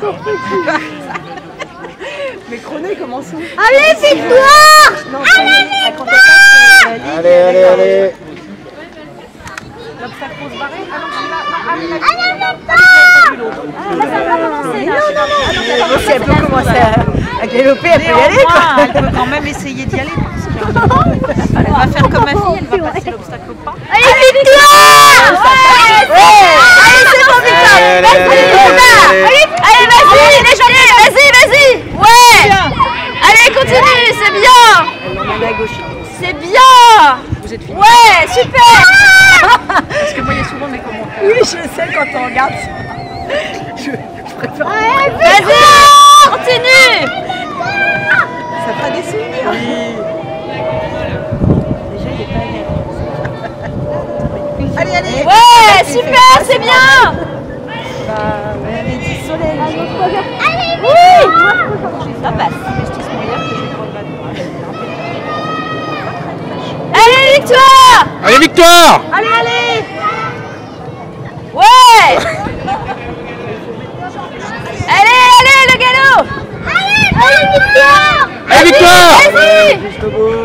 Mais chrono, commence où? Allez, Victoire! Allez, Victoire! Allez. L'obstacle pour se barrer? Ah non, Si elle peut commencer à galoper, elle peut y aller. Elle peut quand même essayer d'y aller. Elle va faire comme ma fille, elle va passer l'obstacle au pas. Allez, Victoire! Allez, c'est bon, Victoire! Allez, vas-y, les journées, vas-y! Ouais! Allez, continue, c'est bien! C'est bien! Vous êtes fini? Ouais, super! Parce que moi, il y a souvent mes commentaires. Oui, je sais quand on regarde ça. Je préfère. Vas-y, continue! Ça fera des souvenirs. Oui. Déjà, il est pas net. Allez. Ouais, super, c'est bien! Bah, allez, dis soleil. Oui! Ça passe. Investissement hier que je vais prendre la droite. Allez, Victoire! Allez, Victoire! Allez! Ouais! Allez, le galop! Allez, Victoire! Allez, Victoire! Vas-y! Jusqu'au bout.